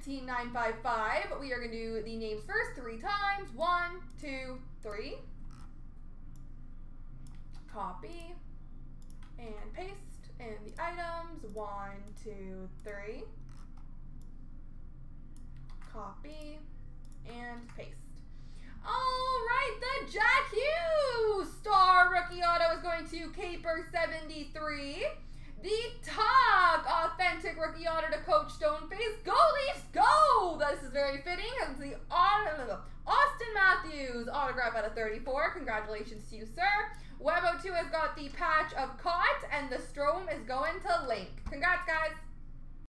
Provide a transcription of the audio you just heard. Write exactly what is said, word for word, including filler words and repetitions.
fifteen nine five five. We are going to do the names first three times. One, two, three. Copy and paste. And the items. One, two, three. Copy and paste. All right, the Jack Hughes Star Rookie Auto is going to Caper seventy-three. The Tog Authentic Rookie Auto to Coach Stoneface. Go Leafs, go! This is very fitting. It's the Auston Matthews autograph out of thirty-four. Congratulations to you, sir. Web oh two has got the patch of Cott, and the Strome is going to Link. Congrats, guys.